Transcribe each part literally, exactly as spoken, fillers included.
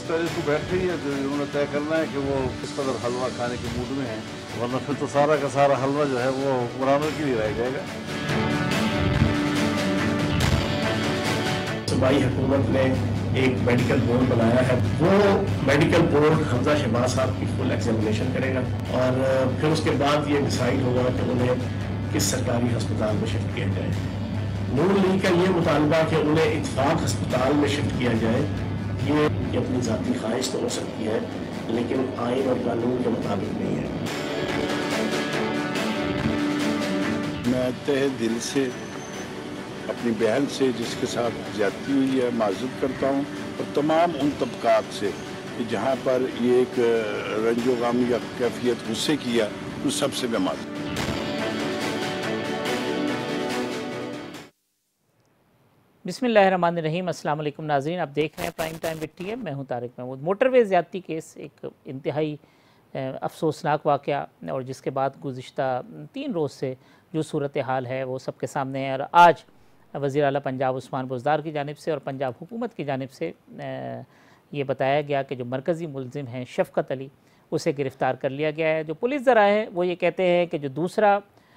पहले इसको बैठ रही है तो उन्होंने तय करना है कि वो किस कदर हलवा खाने के मूड में है, वरना फिर तो सारा का सारा हलवा जो है वो बनाने के लिए रह जाएगा। सूबाई हुकूमत ने एक मेडिकल बोर्ड बनाया है, वो मेडिकल बोर्ड हमजा शहबाज साहब की फुल एग्जामिनेशन करेगा और फिर उसके बाद ये डिसाइड होगा कि उन्हें किस सरकारी अस्पताल में शिफ्ट किया जाए। नून लीग का ये मुतालबा कि उन्हें इत्तेफाक अस्पताल में शिफ्ट किया जाए, ये अपनी ज़ाती ख्वाहिश तो हो सकती है लेकिन आइन और कानून के मुताबिक नहीं है। मैं तहे दिल से अपनी बहन से जिसके साथ ज्यादती हुई है माजूर करता हूँ और तमाम उन तबकात से कि जहाँ पर ये एक रंजोगाम या कैफियत गुस्से किया तो सबसे मैं माजूर। बिस्मिल्लाहिर्रहमानिर्रहीम, अस्सलाम वालेकुम नाज़रीन, आप देख रहे हैं प्राइम टाइम विद टीएम। मैं हूं तारिक महमूद। मोटरवे ज़्यादती केस एक इंतहाई अफसोसनाक वाक़या और जिसके बाद गुज़िश्ता तीन रोज़ से जो सूरत हाल है वो सबके सामने है और आज वज़ीर आला पंजाब उस्मान बुज़दार की जानिब से और पंजाब हुकूमत की जानिब से ये बताया गया कि जो मरकज़ी मुलज़िम हैं शफ़क़त अली, उसे गिरफ़्तार कर लिया गया है। जो पुलिस ज़राए हैं वो ये कहते हैं कि जो दूसरा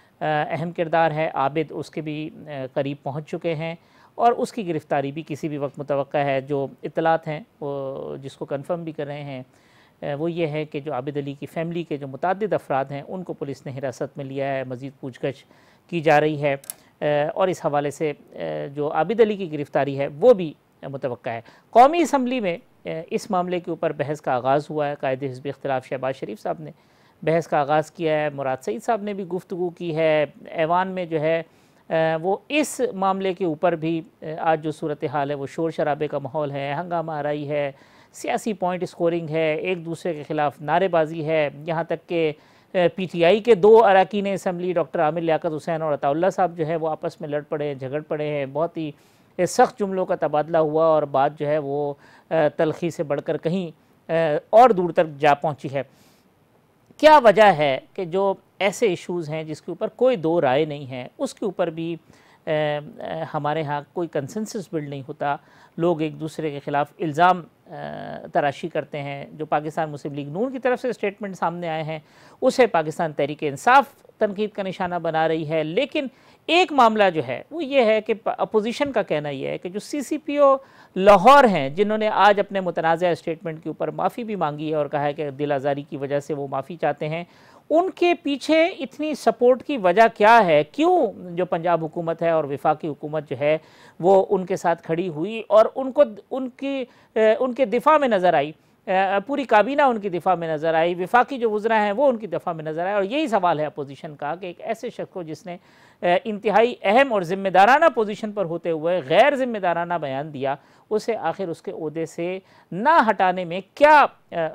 अहम किरदार है आबिद, उसके भी करीब पहुँच चुके हैं और उसकी गिरफ़्तारी भी किसी भी वक्त मुतवक्का है। जो इत्तलात हैं वो जिसको कंफर्म भी कर रहे हैं वो ये है कि जो आबिद अली की फ़ैमिली के जो मुतअद्दिद अफराद हैं उनको पुलिस ने हिरासत में लिया है, मज़ीद पूछगछ की जा रही है और इस हवाले से जो आबिद अली की गिरफ़्तारी है वो भी मुतवक्का है। कौमी असम्बली में इस मामले के ऊपर बहस का आगाज़ हुआ है। कायदे हिज़्ब इख्तिलाफ शहबाज शरीफ साहब ने बहस का आगाज़ किया है, मुराद सईद साहब ने भी गुफ्तगू की है। ऐवान में जो है वो इस मामले के ऊपर भी आज जो सूरत हाल है वो शोर शराबे का माहौल है, हंगामा आराई है, सियासी पॉइंट स्कोरिंग है, एक दूसरे के ख़िलाफ़ नारेबाजी है। यहाँ तक कि पी टी आई के दो अरकान असम्बली डॉक्टर आमिर लियाकत हुसैन और अताउल्लाह साहब जो है वो आपस में लड़ पड़े हैं, झगड़ पड़े हैं। बहुत ही सख्त जुमलों का तबादला हुआ और बात जो है वो तलखी से बढ़कर कहीं और दूर तक जा पहुँची है। क्या वजह है कि जो ऐसे इश्यूज़ हैं जिसके ऊपर कोई दो राय नहीं है उसके ऊपर भी आ, आ, हमारे यहाँ कोई कंसेंसस बिल्ड नहीं होता, लोग एक दूसरे के ख़िलाफ़ इल्ज़ाम तराशी करते हैं। जो पाकिस्तान मुस्लिम लीग नून की तरफ से स्टेटमेंट सामने आए हैं उसे पाकिस्तान तहरीक इंसाफ तनकीद का निशाना बना रही है। लेकिन एक मामला जो है वो ये है कि अपोजिशन का कहना यह है कि जो सी सी पी ओ लाहौर हैं जिन्होंने आज अपने मुतनाज़ा स्टेटमेंट के ऊपर माफ़ी भी मांगी है और कहा है कि दिल आज़ारी की वजह से वो माफ़ी चाहते हैं, उनके पीछे इतनी सपोर्ट की वजह क्या है? क्यों जो पंजाब हुकूमत है और वफाकी हुकूमत जो है वो उनके साथ खड़ी हुई और उनको उनकी उनके दिफा में नज़र आई, पूरी काबीना उनकी दिफा में नज़र आई, वफाकी जो वज़रा हैं वो उनकी दिफा में नज़र आए। और यही सवाल है अपोजिशन का कि एक ऐसे शख्स को जिसने इंतहाई अहम और ज़िम्मेदाराना पोजीशन पर होते हुए गैर ज़िम्मेदाराना बयान दिया, उसे आखिर उसके ओहदे से ना हटाने में क्या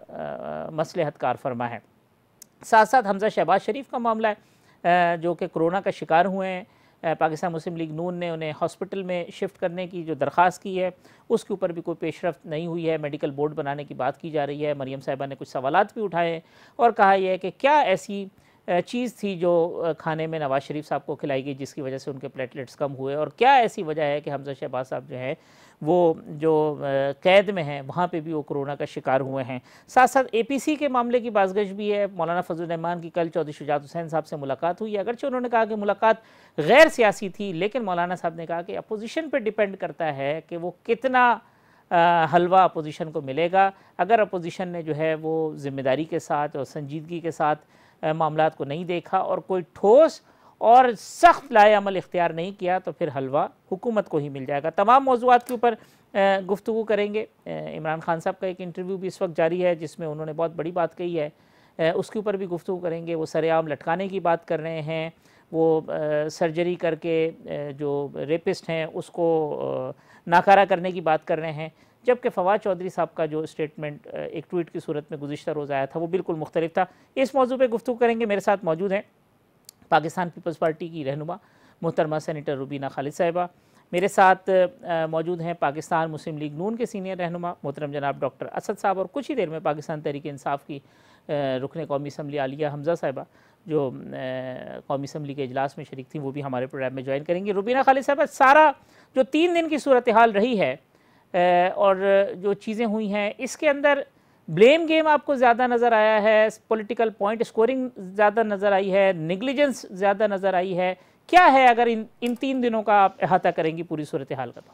मसलहत कार फरमा है। साथ साथ हमजा शहबाज शरीफ का मामला है जो कि कोरोना का शिकार हुए हैं। पाकिस्तान मुस्लिम लीग नून ने उन्हें हॉस्पिटल में शिफ्ट करने की जो दरख्वास्त की है उसके ऊपर भी कोई पेशरफ्त नहीं हुई है। मेडिकल बोर्ड बनाने की बात की जा रही है। मरियम साहिबा ने कुछ सवालात भी उठाए हैं और कहा यह है कि क्या ऐसी चीज़ थी जो खाने में नवाज़ शरीफ साहब को खिलाई गई जिसकी वजह से उनके प्लेटलेट्स कम हुए और क्या ऐसी वजह है कि हमजा शहबाज साहब जो है वो जो कैद में हैं वहाँ पे भी वो कोरोना का शिकार हुए हैं। साथ साथ ए पी सी के मामले की बाज़गश भी है। मौलाना फजल रहमान की कल चौधरी शुजात हुसैन साहब से मुलाकात हुई, अगरचे उन्होंने कहा कि मुलाकात गैर सियासी थी, लेकिन मौलाना साहब ने कहा कि अपोजिशन पर डिपेंड करता है कि वो कितना आ, हलवा अपोजिशन को मिलेगा। अगर अपोजिशन ने जो है वो ज़िम्मेदारी के साथ और संजीदगी के साथ मामलात को नहीं देखा और कोई ठोस और सख्त लाए अमल इख्तियार नहीं किया तो फिर हलवा हुकूमत को ही मिल जाएगा। तमाम मौज़ूआत के ऊपर गुफ्तगू करेंगे। इमरान खान साहब का एक इंटरव्यू भी इस वक्त जारी है जिसमें उन्होंने बहुत बड़ी बात कही है, उसके ऊपर भी गुफ्तगू करेंगे। वो सरेआम लटकाने की बात कर रहे हैं, वो सर्जरी करके जो रेपिस्ट हैं उसको नाकारा करने की बात कर रहे हैं, जबकि फवाद चौधरी साहब का जो स्टेटमेंट एक ट्वीट की सूरत में गुज़िश्ता रोज़ आया था वो बिल्कुल मुख्तलिफ था। इस मौजू पे गुफ्तगू करेंगे। मेरे साथ मौजूद हैं पाकिस्तान पीपल्स पार्टी की रहनुमा मोहतरमा सेनेटर रुबीना खालिद साहिबा, मेरे साथ मौजूद हैं पाकिस्तान मुस्लिम लीग नून के सीनियर रहनुमा मोहतरम जनाब डॉक्टर असद साहब और कुछ ही देर में पाकिस्तान तहरीक इंसाफ की रुकन कौमी असम्बली आलिया हमजा साहिबा जो कौमी असम्बली के इजलास में शरीक थी वो भी हमारे प्रोग्राम में ज्वाइन करेंगी। रुबीना खालिद साहिबा, सारा जो तीन दिन की सूरत हाल रही है और जो चीज़ें हुई हैं इसके अंदर ब्लेम गेम आपको ज़्यादा नज़र आया है, पॉलिटिकल पॉइंट स्कोरिंग ज़्यादा नज़र आई है, नेग्लिजेंस ज़्यादा नज़र आई है, क्या है अगर इन इन तीन दिनों का आप अहाता करेंगी पूरी सूरत हाल का? तो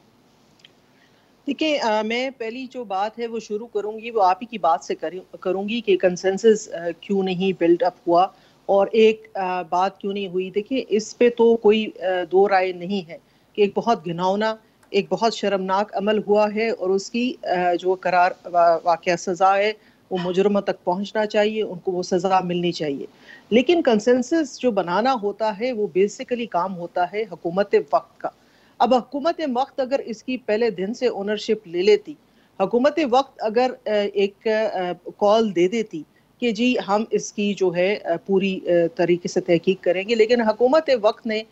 देखिए, मैं पहली जो बात है वो शुरू करूंगी वो आप ही की बात से करूंगी कि कंसेंसस क्यों नहीं बिल्ड अप हुआ और एक आ, बात क्यों नहीं हुई। देखिए, इस पे तो कोई आ, दो राय नहीं है कि एक बहुत घिनौना, एक बहुत शर्मनाक अमल हुआ है और उसकी आ, जो करार वा, वाक़या सज़ा है वो मुजरमों तक पहुंचना चाहिए, उनको वो सज़ा मिलनी चाहिए। लेकिन कंसेंसस जो बनाना होता है वो बेसिकली काम होता है हुकूमत वक्त का। अब हुकूमत वक्त अगर इसकी पहले दिन से ओनरशिप ले लेती, हुकूमत वक्त अगर एक कॉल दे देती कि जी हम इसकी जो है पूरी तरीके से तहकीक करेंगे, लेकिन हुकूमत वक्त ने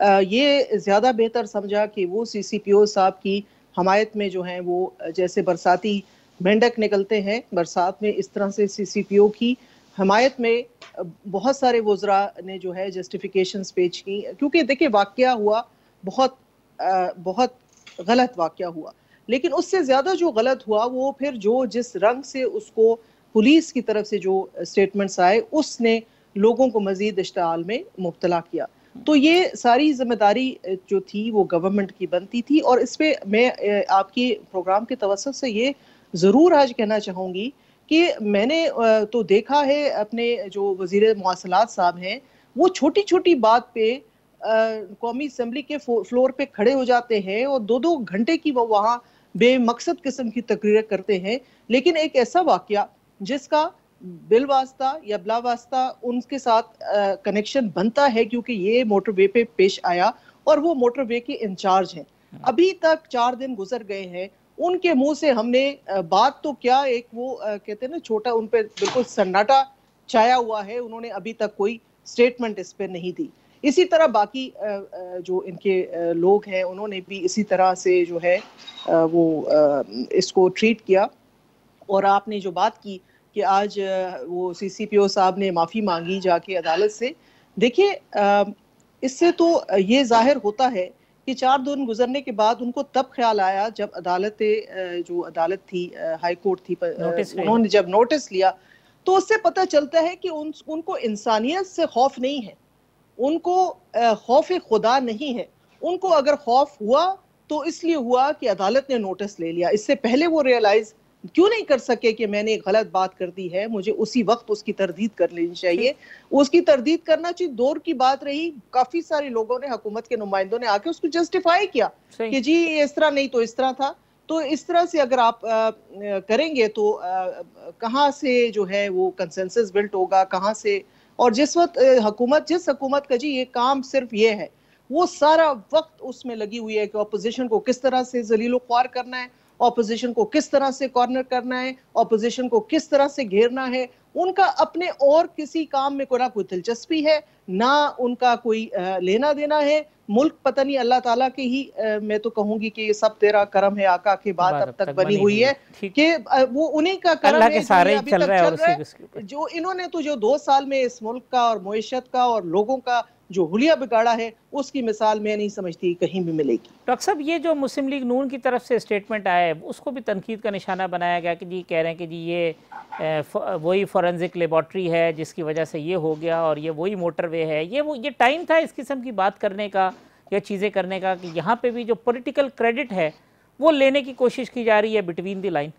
ये ज़्यादा बेहतर समझा कि वो सी सी पी ओ साहब की हमायत में जो है वो जैसे बरसाती मेंढक निकलते हैं बरसात में, इस तरह से सी सी पी ओ की हमायत में बहुत सारे वज़रा ने जो है जस्टिफिकेशंस पेश की। क्योंकि देखिए, वाक़या हुआ बहुत आ, बहुत गलत वाक़या हुआ, लेकिन उससे ज़्यादा जो गलत हुआ वो फिर जो जिस रंग से उसको पुलिस की तरफ से जो स्टेटमेंट्स आए उसने लोगों को मज़ीद इश्तिआल में मुब्तला किया। तो ये सारी जिम्मेदारी जो थी वो गवर्नमेंट की बनती थी। और इस पर मैं आपके प्रोग्राम के तवस्सुत से ये ज़रूर आज कहना चाहूँगी कि मैंने तो देखा है अपने जो वज़ीर मवासलात साहब हैं, वो छोटी छोटी बात पे कौमी असम्बली के फ्लोर पे खड़े हो जाते हैं और दो दो घंटे की वो वहाँ बेमकसद किस्म की तकरीरें करते हैं। लेकिन एक ऐसा वाक़या जिसका बिल वास्ता या बिला वास्ता उनके साथ कनेक्शन बनता है, क्योंकि ये मोटरवे पे पेश आया और वो मोटरवे के इंचार्ज हैं। अभी तक चार दिन गुजर गए हैं, उनके मुंह से हमने बात तो क्या, एक वो कहते हैं ना छोटा, उन पे बिल्कुल सन्नाटा छाया हुआ है, उन्होंने अभी तक कोई स्टेटमेंट इस पे नहीं दी। इसी तरह बाकी जो इनके लोग हैं उन्होंने भी इसी तरह से जो है वो इसको ट्रीट किया। और आपने जो बात की कि आज वो सी सी पी ओ साहब ने माफ़ी मांगी जाके अदालत से, देखिए इससे तो ये जाहिर होता है कि चार दिन गुजरने के बाद उनको तब ख्याल आया जब अदालत जो अदालत थी, हाई कोर्ट थी, उन्होंने जब नोटिस लिया तो उससे पता चलता है कि उन, उनको इंसानियत से खौफ नहीं है, उनको खौफ खुदा नहीं है। उनको अगर खौफ हुआ तो इसलिए हुआ कि अदालत ने नोटिस ले लिया। इससे पहले वो रियलाइज क्यों नहीं कर सके कि मैंने एक गलत बात कर दी है, मुझे उसी वक्त उसकी तरदीद कर लेनी चाहिए। उसकी तरदीद करना चाहिए, दौर की बात रही, काफी सारे लोगों ने, हुकूमत के नुमाइंदों ने आके उसको जस्टिफाई किया कि जी इस तरह नहीं तो इस तरह था। तो इस तरह से अगर आप आ, करेंगे तो कहाँ से जो है वो कंसेंसस बिल्ट होगा, कहाँ से। और जिस वक्त हुकूमत, जिस हुकूमत का जी ये काम सिर्फ ये है, वो सारा वक्त उसमें लगी हुई है कि अपोजिशन को किस तरह से जलीलो ख्वार करना है, ऑपोजिशन को किस तरह से कॉर्नर करना है, ऑपोजिशन को किस तरह से घेरना है। उनका अपने और किसी काम में कोई ना कोई दिलचस्पी है, ना उनका कोई लेना देना है। मुल्क पता नहीं अल्लाह ताला के ही, मैं तो कहूंगी कि ये सब तेरा करम है आका की बात अब तक बनी हुई है कि वो उन्हीं का करम है जो अभी तक चल रहा है। जो इन्होंने तो जो दो साल में इस मुल्क का और मईशत का और लोगों का जो हुलिया बिगाड़ा है, उसकी मिसाल मैं नहीं समझती कहीं भी मिलेगी। डॉक्टर साहब, ये जो मुस्लिम लीग नून की तरफ से स्टेटमेंट आया है उसको भी तनकीद का निशाना बनाया गया कि जी कह रहे हैं कि जी ये वही फॉरेंसिक लेबॉर्ट्री है जिसकी वजह से ये हो गया और ये वही मोटरवे है। ये वो ये टाइम था इस किस्म की बात करने का या चीज़ें करने का कि यहाँ पे भी जो पॉलिटिकल क्रेडिट है वो लेने की कोशिश की जा रही है बिटवीन द लाइन।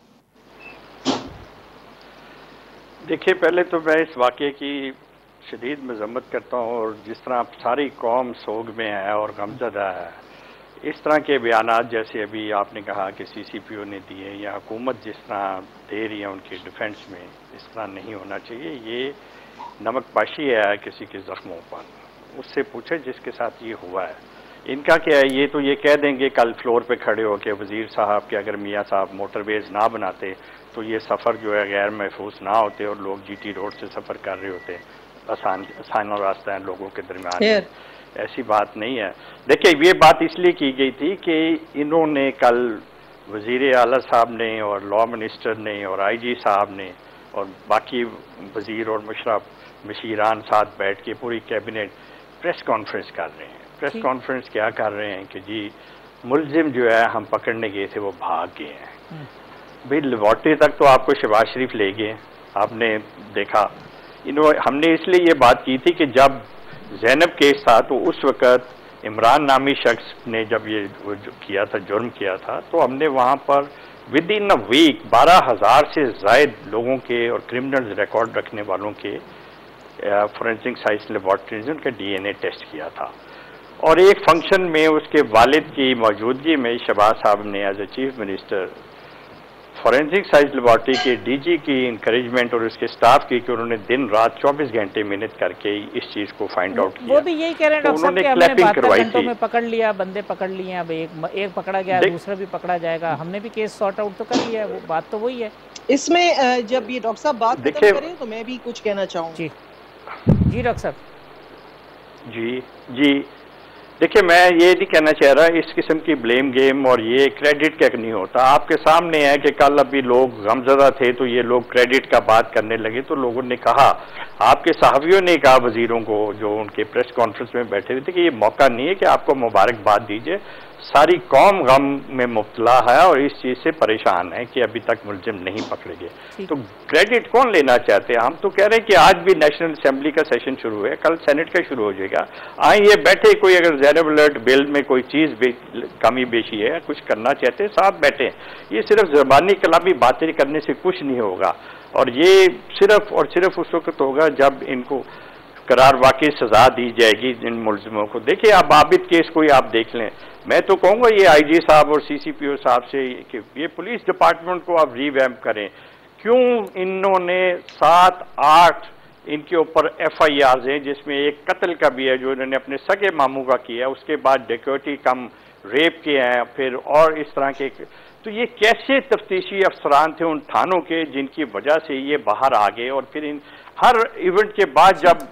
देखिए, पहले तो मैं इस वाक़े की शदीद मजम्मत करता हूँ और जिस तरह सारी कौम सोग में है और गमज़दा है, इस तरह के बयानात जैसे अभी आपने कहा कि सी सी पी ओ ने दिए या हुकूमत जिस तरह दे रही है उनके डिफेंस में, इस तरह नहीं होना चाहिए। ये नमकपाशी है किसी के ज़ख्मों पर, उससे पूछे जिसके साथ ये हुआ है। इनका क्या है, ये तो ये कह देंगे कल फ्लोर पे खड़े हो के वज़ीर साहब के अगर मियाँ साहब मोटरवेज़ ना बनाते तो ये सफ़र जो है गैर महफूज ना होते और लोग जी टी रोड से सफ़र कर रहे होते, आसान आसान रास्ता है लोगों के दरमियान। ऐसी बात नहीं है। देखिए, ये बात इसलिए की गई थी कि इन्होंने कल वज़ीर आला साहब ने और लॉ मिनिस्टर ने और आई जी साहब ने और बाकी वज़ीर और मुशर्रफ मशीरान साथ बैठ के पूरी कैबिनेट प्रेस कॉन्फ्रेंस कर रहे हैं। प्रेस कॉन्फ्रेंस क्या कर रहे हैं कि जी मुलजिम जो है हम पकड़ने गए थे वो भाग गए हैं। भाई लेबॉर्ट्री तक तो आपको शहबाज शरीफ ले गए, आपने देखा। इन्हों हमने इसलिए ये बात की थी कि जब जैनब केस था तो उस वक़्त इमरान नामी शख्स ने जब ये जो किया था, जुर्म किया था, तो हमने वहाँ पर विद इन अ वीक बारह हज़ार से ज़ायद लोगों के और क्रिमिनल रिकॉर्ड रखने वालों के फोरेंसिक साइंस लेबॉर्ट्रीज उनका डीएनए टेस्ट किया था। और एक फंक्शन में उसके वालिद की मौजूदगी में शहबाज साहब ने as a chief minister forensic science laboratory के डीजी की इंकरेजमेंट और उसके स्टाफ की कि उन्होंने दिन रात चौबीस घंटे मेहनत करके इस चीज को फाइंड आउट किया। वो भी यही कह रहे हैं तो डॉक्टर साहब कि हमने बहत्तर घंटों में पकड़ लिया, बंदे पकड़ लिए, अब एक एक पकड़ा गया, दूसरा भी पकड़ा जाएगा, हमने भी केस सॉर्ट आउट तो कर लिया है। वो बात तो वही है। इसमें जब ये डॉक्टर साहब बात खत्म करें तो मैं भी कुछ कहना चाहूँ। जी जी डॉक्टर साहब। जी जी देखिए, मैं ये नहीं कहना चाह रहा इस किस्म की ब्लेम गेम और ये क्रेडिट का नहीं होता। आपके सामने है कि कल अभी लोग गमज़दा थे तो ये लोग क्रेडिट का बात करने लगे, तो लोगों ने कहा, आपके सहाफ़ियों ने कहा वजीरों को जो उनके प्रेस कॉन्फ्रेंस में बैठे हुए थे कि ये मौका नहीं है कि आपको मुबारकबाद दीजिए, सारी कौम गम में मुब्तला है और इस चीज़ से परेशान है कि अभी तक मुलजिम नहीं पकड़े गए। तो क्रेडिट कौन लेना चाहते हैं? हम तो कह रहे हैं कि आज भी नेशनल असेंबली का सेशन शुरू है, कल सेनेट का शुरू हो जाएगा। आए ये बैठे, कोई अगर ज़ैनब अलर्ट बिल में कोई चीज़ बे, कमी बेशी है, कुछ करना चाहते हैं, साथ बैठे। ये सिर्फ ज़बानी कलामी बातें करने से कुछ नहीं होगा, और ये सिर्फ और सिर्फ उस वक्त होगा जब इनको करार वाकई सजा दी जाएगी जिन मुलजिमों को। देखिए, अब आबिद केस कोई आप देख लें, मैं तो कहूँगा ये आईजी साहब और सीसीपीओ साहब से कि ये पुलिस डिपार्टमेंट को आप रीवैम्प करें। क्यों इन्होंने सात आठ इनके ऊपर एफ आई आर हैं, जिसमें एक कत्ल का भी है जो इन्होंने अपने सगे मामू का किया, उसके बाद डेकोटी कम रेप के हैं, फिर और इस तरह के। तो ये कैसे तफ्तीशी अफसरान थे उन थानों के जिनकी वजह से ये बाहर आ गए, और फिर इन हर इवेंट के बाद जब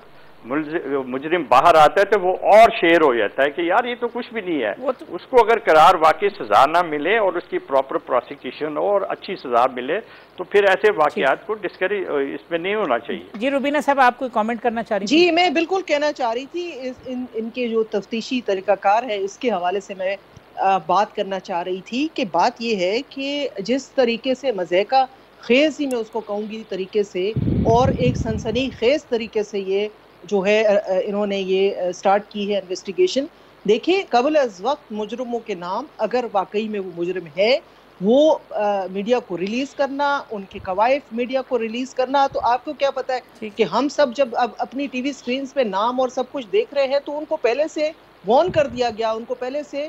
मुजरिम बाहर आता है तो वो और शेर हो जाता है कि यार ये तो कुछ भी नहीं है। तो उसको अगर करार वाकई सजा ना मिले और उसकी प्रॉपर प्रोसिक्यूशन हो और अच्छी सजा मिले तो फिर ऐसे वाकयात को डिस्करेज इसमें नहीं होना चाहिए। जी रुबीना साहब, आप कोई कमेंट करना चाह रही थी? जी, मैं बिल्कुल कहना चाह रही थी इस इन इनके जो तफ्तीशी तरीकाकार है इसके हवाले से मैं आ, बात करना चाह रही थी कि बात ये है कि जिस तरीके से मज़ेका खेज ही मैं उसको कहूँगी तरीके से और एक सनसनी खेज तरीके से ये जो है इन्होंने ये स्टार्ट की है इन्वेस्टिगेशन। देखिए, कबल अज़ वक्त मुजरमों के नाम अगर वाकई में वो मुजरम है वो आ, मीडिया को रिलीज करना, उनके कवायद मीडिया को रिलीज करना। तो आपको क्या पता है कि हम सब जब अब अपनी टीवी स्क्रीन पे नाम और सब कुछ देख रहे हैं तो उनको पहले से वार्न कर दिया गया, उनको पहले से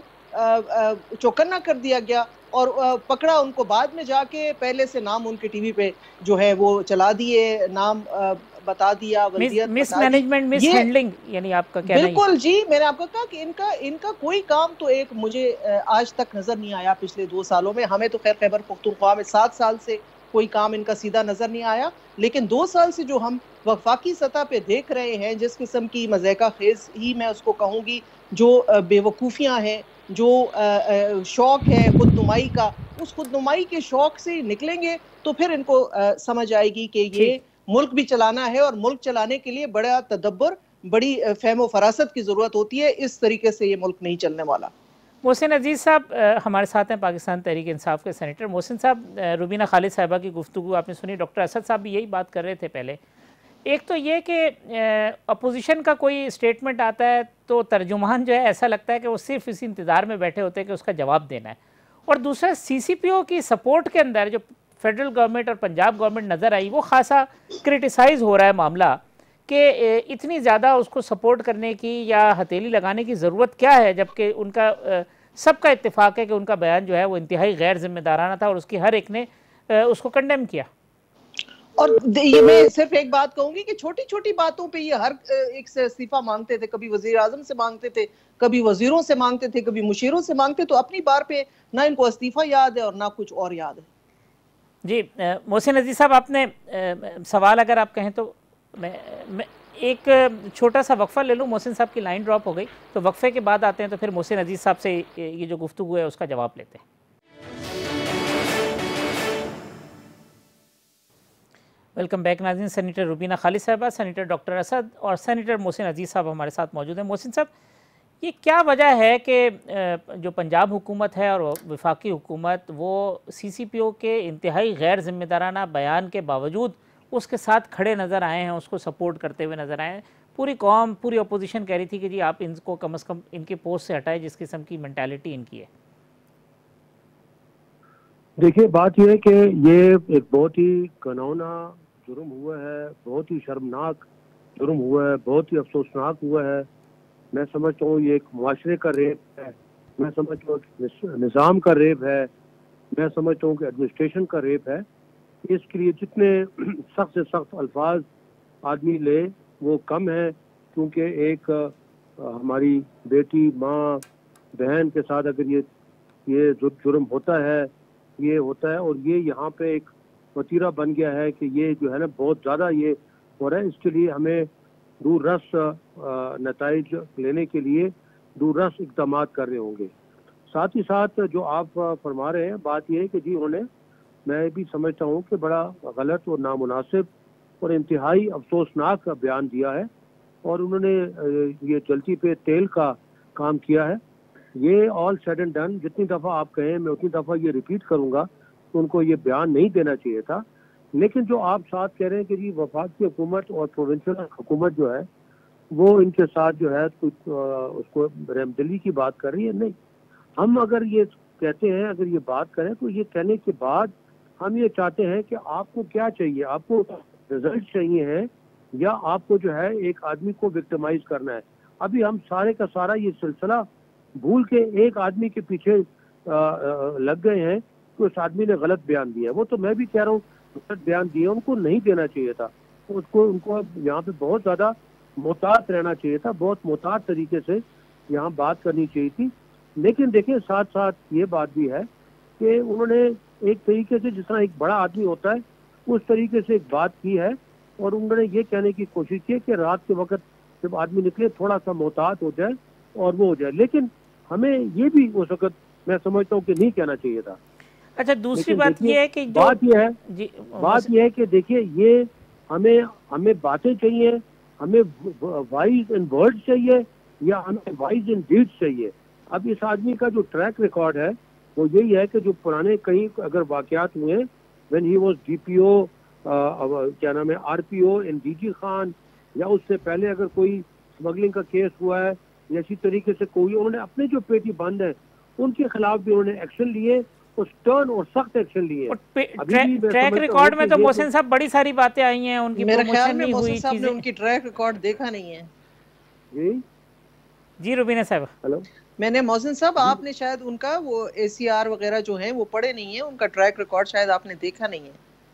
चौकन्ना कर दिया गया और पकड़ा उनको बाद में जाके, पहले से नाम उनके टीवी पे जो है वो चला दिए, नाम बता दिया, मिस मैनेजमेंट, मिस हैंडलिंग, यानी आपका क्या? बिल्कुल जी, मैंने आपको कहा कि इनका इनका कोई काम तो एक मुझे आज तक नजर नहीं आया पिछले दो सालों में। हमें तो खैर खैबर पख्तूनख्वा में सात साल से कोई काम इनका सीधा नजर नहीं आया, लेकिन दो साल से जो हम वफाकी सतह पे देख रहे हैं, जिस किस्म की मज़ेका खेज ही मैं उसको कहूँगी, जो बेवकूफ़ियाँ हैं, जो शौक है खुदनुमाई का, उस खुदनुमाई के शौक से निकलेंगे तो फिर इनको समझ आएगी कि ये मुल्क भी चलाना है और मुल्क चलाने के लिए बड़ा तदब्बर, बड़ी फहमो फरासत की ज़रूरत होती है। इस तरीके से ये मुल्क नहीं चलने वाला। मोहसिन अजीज़ साहब हमारे साथ हैं, पाकिस्तान तहरीक इंसाफ के सेनेटर। मोहसिन साहब, रुबीना खालिद साहिबा की गुफ्तगू आपने सुनी, डॉक्टर असद साहब भी यही बात कर रहे थे पहले। एक तो ये कि अपोजिशन का कोई स्टेटमेंट आता है तो तर्जुमान जो है ऐसा लगता है कि वो सिर्फ इस इंतज़ार में बैठे होते हैं कि उसका जवाब देना है, और दूसरा सी सी पी ओ की सपोर्ट के अंदर जो फेडरल गवर्नमेंट और पंजाब गवर्नमेंट नज़र आई, वो खासा क्रिटिसाइज़ हो रहा है मामला कि इतनी ज़्यादा उसको सपोर्ट करने की या हथेली लगाने की ज़रूरत क्या है, जबकि उनका सबका इत्तेफाक है कि उनका बयान जो है वो इंतहाई गैर जिम्मेदाराना था और उसकी हर एक ने उसको कंडेम किया। और ये मैं सिर्फ एक बात कहूंगी कि छोटी छोटी बातों पे ये हर एक से इस्तीफा मांगते थे, कभी वजीर आजम से मांगते थे, कभी वजीरों से मांगते थे, कभी मुशीरों से मांगते, तो अपनी बार पे ना इनको इस्तीफा याद है और ना कुछ और याद है। जी मोहसिन अजीज साहब, आपने आ, सवाल अगर आप कहें तो मैं, मैं एक छोटा सा वक्फा ले लूँ। मोहसिन साहब की लाइन ड्रॉप हो गई, तो वक्फे के बाद आते हैं तो फिर मोहसिन अजीज साहब से ये जो गुफ्तगू है उसका जवाब लेते हैं। वेलकम बैक नाज़रीन। सेनेटर रुबीना खालिद साहिबा, सेनेटर डॉक्टर असद और सेनेटर मोहसिन अजीज़ साहब हमारे साथ मौजूद हैं। मोहसिन साहब, ये क्या वजह है कि जो पंजाब हुकूमत है और वफाकी हुकूमत वो सी सी पी ओ के इंतहाई गैर जिम्मेदाराना बयान के बावजूद उसके साथ खड़े नज़र आए हैं, उसको सपोर्ट करते हुए नज़र आए हैं? पूरी कौम, पूरी अपोजिशन कह रही थी कि जी आप इनको कम अज़ कम इनके पोस्ट से हटाएं, जिस किस्म की मेंटालिटी इनकी है। देखिए, बात यह है कि ये एक बहुत ही घिनौना जुर्म हुआ है, बहुत ही शर्मनाक जुर्म हुआ है, बहुत ही अफसोसनाक हुआ है। मैं समझता हूँ ये एक मुआशरे का रेप है, मैं समझता हूँ निज़ाम का रेप है, मैं समझता हूँ कि एडमिनिस्ट्रेशन का रेप है। इसके लिए जितने सख्त से सख्त अल्फाज आदमी ले वो कम है, क्योंकि एक हमारी बेटी, माँ, बहन के साथ अगर ये ये जुर्म होता है, ये होता है और ये यहाँ पे एक वतीरा बन गया है कि ये जो है ना बहुत ज़्यादा ये हो रहा है। इसके लिए हमें दूररस नताइज लेने के लिए दूररस इक़दाम कर रहे होंगे। साथ ही साथ जो आप फरमा रहे हैं, बात यह है कि जी उन्होंने, मैं भी समझता हूँ कि बड़ा गलत और नामुनासिब और इंतहाई अफसोसनाक बयान दिया है और उन्होंने ये जलती पे तेल का काम किया है। ये ऑल सेड एंड डन, जितनी दफ़ा आप कहें मैं उतनी दफ़ा ये रिपीट करूँगा तो उनको ये बयान नहीं देना चाहिए था। लेकिन जो आप साथ कह रहे हैं कि जी वफाक की हुकूमत और प्रोविंशियल हुकूमत जो है वो इनके साथ जो है कुछ उसको रहमदिली की बात कर रही है, नहीं। हम अगर ये कहते हैं, अगर ये बात करें तो ये कहने के बाद हम ये चाहते हैं कि आपको क्या चाहिए, आपको रिजल्ट चाहिए है या आपको जो है एक आदमी को विक्टिमाइज करना है। अभी हम सारे का सारा ये सिलसिला भूल के एक आदमी के पीछे आ, आ, लग गए हैं कि उस आदमी ने गलत बयान दिया। वो तो मैं भी कह रहा हूँ गलत बयान दिया, उनको नहीं देना चाहिए था, उसको उनको यहाँ पे बहुत ज़्यादा मोहतात रहना चाहिए था, बहुत मोहतात तरीके से यहाँ बात करनी चाहिए थी। लेकिन देखिए साथ साथ ये बात भी है कि उन्होंने एक तरीके से, जिस तरह एक बड़ा आदमी होता है उस तरीके से एक बात की है और उन्होंने ये कहने की कोशिश की कि रात के वक्त जब आदमी निकले थोड़ा सा मोहतात हो जाए और वो हो जाए। लेकिन हमें ये भी उस वक्त मैं समझता हूँ कि नहीं कहना चाहिए था। अच्छा, दूसरी बात ये है कि जो बात ये है जी, बात ये है कि देखिए ये हमें हमें बातें चाहिए, हमें वाइज इन वर्ड्स चाहिए या हमें वाइज इन डीड्स चाहिए। अब इस आदमी का जो ट्रैक रिकॉर्ड है वो यही है कि जो पुराने कहीं अगर वाकयात हुए, व्हेन ही वाज डीपीओ, क्या नाम है, आरपीओ इन डीजी खान, या उससे पहले अगर कोई स्मगलिंग का केस हुआ है या इसी तरीके से कोई, उन्होंने अपने जो पेटी बंद है उनके खिलाफ भी उन्होंने एक्शन लिए और स्टर्न और सख्त एक्शन लिए। ट्रैक, ट्रैक रिकॉर्ड में तो मोहसिन साहब बड़ी सारी बातें आई हैं, उनकी प्रमोशन नहीं हुई, चीजें उनकी ट्रैक रिकॉर्ड देखा नहीं है। जी जी रुबीना साहब, हेलो, मैंने मोहसिन साहब आपने शायद उनका वो एसीआर वगैरह जो है वो पढ़े नहीं है, उनका ट्रैक रिकॉर्ड शायद आपने देखा नहीं है।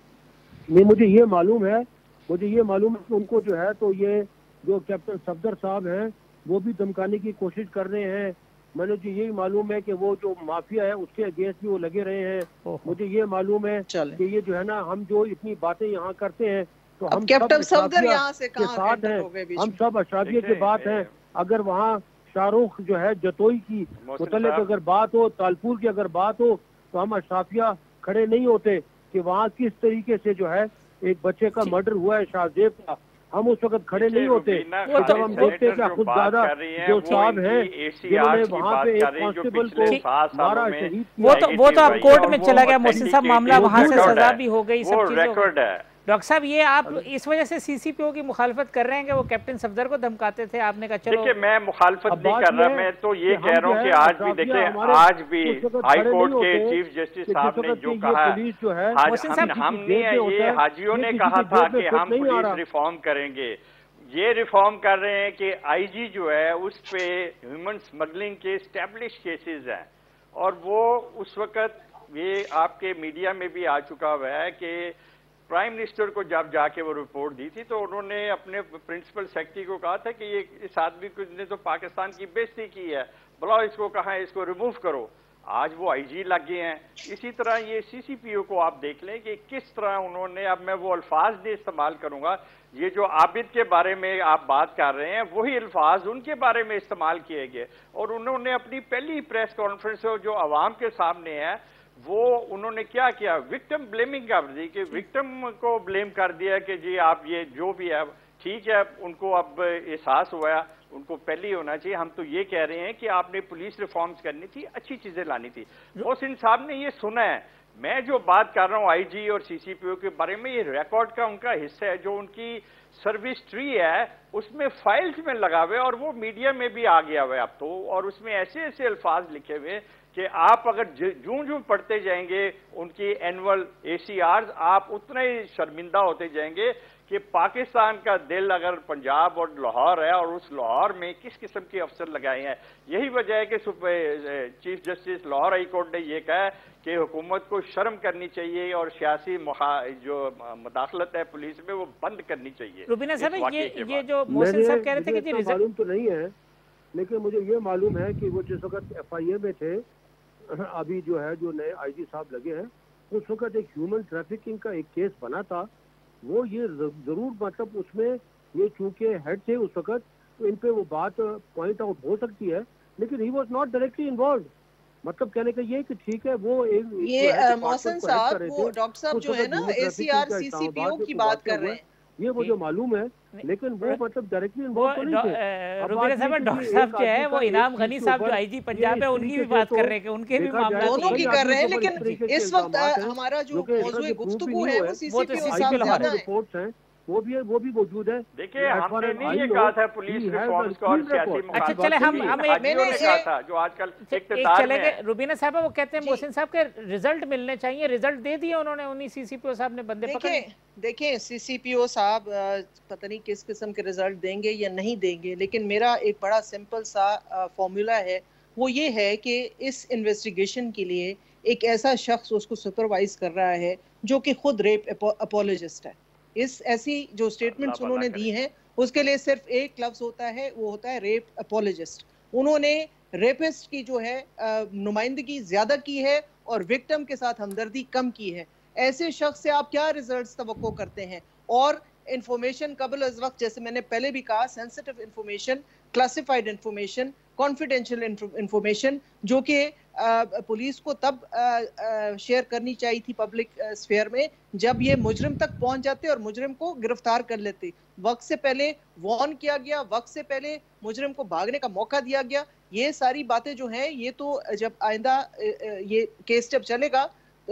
नहीं, मुझे ये मालूम है, मुझे ये मालूम है कि उनको जो है तो ये जो कैप्टन सफदर साहब हैं वो भी धमकाने की कोशिश कर रहे हैं। मैंने जो यही मालूम है कि वो जो माफिया है उसके अगेंस्ट भी वो लगे रहे हैं। मुझे ये मालूम है कि ये जो है ना, हम जो इतनी बातें यहाँ करते हैं तो हम कैप्टन सफदर यहाँ से के साथ हैं, हम सब अशराफिया के बात हैं। अगर वहाँ शाहरुख जो है जतोई की मुतल्लिक अगर बात हो, तालपुर की अगर बात हो, तो हम अशराफिया खड़े नहीं होते कि वहाँ किस तरीके से जो है एक बच्चे का मर्डर हुआ है शाहजेब का, हम उस वक्त खड़े नहीं होते। तो जब हम देखते हैं कि खुद ज्यादा जो साहब हैं जिन्होंने वहाँ पे एक कांस्टेबल को मारा, शहीद किया, वो तो वो तो अब कोर्ट में चला गया मोहसिन साहब, मामला वहाँ से सजा भी हो गई, सब चीजें। डॉक्टर साहब, ये आप इस वजह से सीसीपीओ की मुखालफत कर रहे हैं कि वो कैप्टन सफदर को धमकाते थे, आपने कहा चलो। देखिए, मैं मुखालफत नहीं कर रहा, मैं तो ये कह रहा हूँ कि आज भी देखिए, आज भी हाई कोर्ट के चीफ जस्टिस साहब ने जो कहा है, हम नहीं है, ये हाजियों ने कहा था कि हम पुलिस रिफॉर्म करेंगे। ये रिफॉर्म कर रहे हैं कि आईजी जो है उस पे ह्यूमन स्मगलिंग के स्टैब्लिश केसेस हैं और वो उस वक्त ये आपके मीडिया में भी आ चुका हुआ है कि प्राइम मिनिस्टर को जब जाके वो रिपोर्ट दी थी तो उन्होंने अपने प्रिंसिपल सेक्रेटरी को कहा था कि ये इस आदमी को ने तो पाकिस्तान की बेइज्जती की है, बुलाओ इसको, कहा है इसको रिमूव करो। आज वो आईजी लग गए हैं। इसी तरह ये सीसीपीओ को आप देख लें कि किस तरह उन्होंने, अब मैं वो अल्फाज नहीं इस्तेमाल करूंगा, ये जो आबिद के बारे में आप बात कर रहे हैं वही अल्फाज उनके बारे में इस्तेमाल किए गए और उन्होंने अपनी पहली प्रेस कॉन्फ्रेंस जो आवाम के सामने है वो उन्होंने क्या किया, विक्टिम ब्लेमिंग कर दी कि विक्टिम को ब्लेम कर दिया कि जी आप ये जो भी है ठीक है, उनको अब एहसास हुआ उनको पहले ही होना चाहिए। हम तो ये कह रहे हैं कि आपने पुलिस रिफॉर्म्स करनी थी, अच्छी चीजें लानी थी। मोहसिन साहब ने ये सुना है। मैं जो बात कर रहा हूँ आईजी और सीसीपीओ के बारे में, ये रिकॉर्ड का उनका हिस्सा है, जो उनकी सर्विस ट्री है उसमें फाइल्स में लगा हुए, और वो मीडिया में भी आ गया हुआ है अब तो, और उसमें ऐसे ऐसे अल्फाज लिखे हुए कि आप अगर जूं जूं पढ़ते जाएंगे उनकी एनुअल एसीआर, आप उतने ही शर्मिंदा होते जाएंगे कि पाकिस्तान का दिल अगर पंजाब और लाहौर है, और उस लाहौर में किस किस्म के अफसर लगाए हैं। यही वजह है कि chief justice Lahore high court ने यह कहा कि हुकूमत को शर्म करनी चाहिए और सियासी जो मुदाखलत है पुलिस में वो बंद करनी चाहिए। रुबीना साहब, ये ये जो मोहसिन साहब कह रहे थे कि मालूम तो नहीं है, लेकिन मुझे ये मालूम है कि वो जिस वक्त एफ आई ए में थे, अभी जो है जो नए आई जी साहब लगे हैं, उस वक्त एक ह्यूमन ट्रैफिकिंग का एक केस बना था। वो ये जरूर मतलब उसमें ये चूंकि हेड थे उस वक्त, तो इन पे वो बात पॉइंट आउट हो सकती है, लेकिन he was not directly involve. मतलब कहने का ये कि ठीक है वो एक ये मोहसिन साहब, वो डॉक्टर साहब जो है ना एसीआर सीसीपीओ की बात कर रहे हैं, ये मुझे मालूम है, लेकिन वो मतलब डायरेक्टली इन्वॉल्व तो नहीं थे। रुबीना साहब, डॉक्टर साहब जो है वो इनाम गनी साहब जो आईजी पंजाब है उनकी भी बात कर रहे हैं कि उनके भी मामला दोनों की कर रहे हैं, लेकिन इस वक्त हमारा जो मौजूद गुफ्तगू है वो सीसीपीओ साहब ज्यादा है। रिपोर्ट्स हैं वो भी वो भी मौजूद है। देखिए, हमने नहीं ये कहा था पुलिस रिफॉर्म्स को और सियासी मुखालफत। अच्छा चले हम हम एक मैंने कहा था जो आजकल एक चले गए। रुबीना साहब वो कहते हैं मोहसिन साहब के रिजल्ट मिलने चाहिए, रिजल्ट दे दिए उन्होंने, उन्हीं सीसीपीओ साहब ने बंदे पकड़े। देखिए सीसीपीओ साहब पता नहीं किस किस्म के रिजल्ट देंगे या नहीं देंगे, लेकिन मेरा एक बड़ा सिंपल सा फॉर्मूला है, वो ये है कि इस इन्वेस्टिगेशन के लिए एक ऐसा शख्स उसको सुपरवाइज कर रहा है जो कि खुद रेप अपोलोजिस्ट है। इस ऐसी जो स्टेटमेंट्स उन्होंने दी हैं उसके लिए सिर्फ एक लफ्ज होता है, वो होता है रेप अपोलोजिस्ट। उन्होंने रेपिस्ट की जो है नुमाइंदगी ज्यादा की है और विक्टिम के साथ हमदर्दी कम की है। ऐसे शख्स से आप क्या रिजल्ट्स तवक्को करते हैं? और इंफॉर्मेशन कबल अज वक्त, जैसे मैंने पहले भी कहा, sensitive information, classified information, confidential information, जो कि पुलिस को तब शेयर करनी चाहिए थी पब्लिक स्फेयर में जब ये मुजरिम तक पहुंच जाते और मुजरिम को गिरफ्तार कर लेते। वक्त से पहले वार्न किया गया, वक्त से पहले मुजरिम को भागने का मौका दिया गया। ये सारी बातें जो हैं, ये तो जब आइंदा ये केस जब चलेगा